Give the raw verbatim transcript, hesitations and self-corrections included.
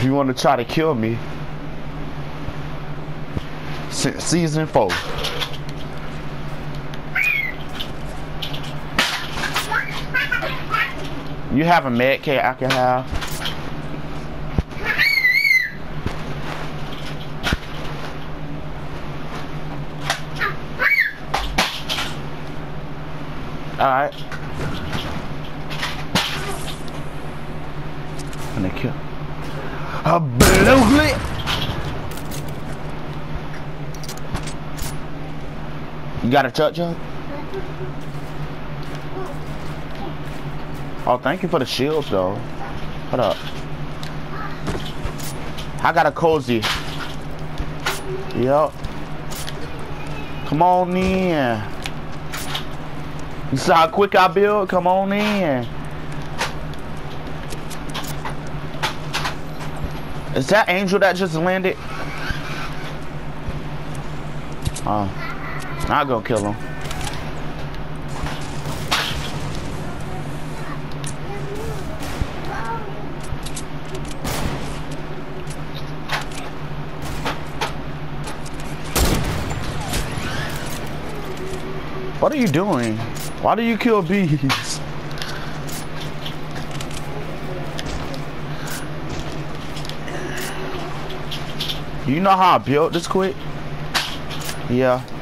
you want to try to kill me. Se season four. You have a med kit I can have? Alright. I'm gonna kill. A blue lit. You got a truck, Chuck? Oh, thank you for the shields, though. Hold up. I got a cozy. Yup. Come on in. You saw how quick I build? Come on in. Is that Angel that just landed? Oh. I'll go kill him. What are you doing? Why do you kill bees? You know how I built this quick? Yeah.